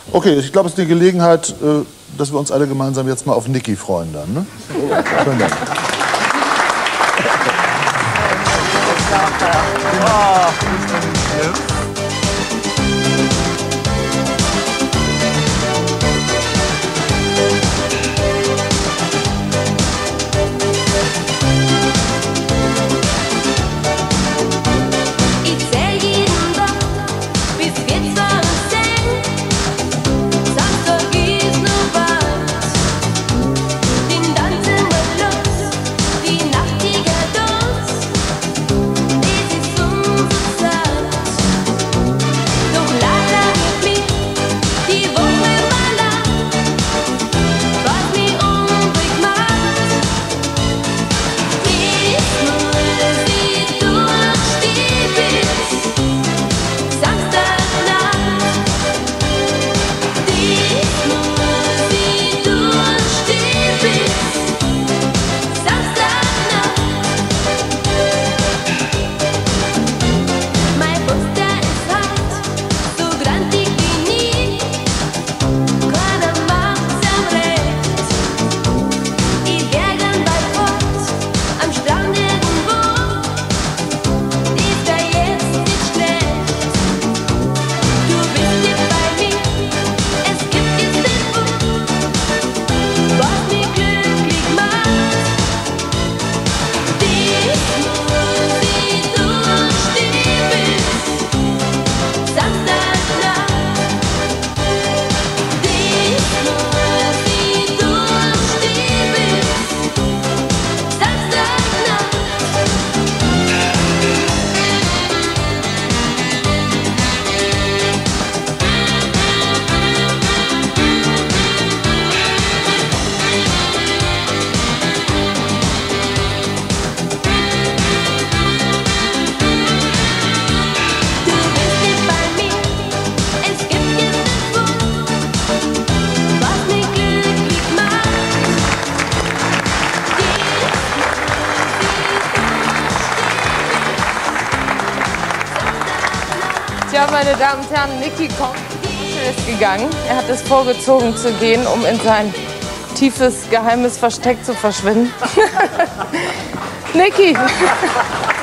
Okay, ich glaube, es ist die Gelegenheit, dass wir uns alle gemeinsam jetzt mal auf Niki freuen dann, ne? Vielen Dank. Ja, meine Damen und Herren, Niki kommt, ist gegangen. Er hat es vorgezogen zu gehen, um in sein tiefes, geheimes Versteck zu verschwinden. Niki!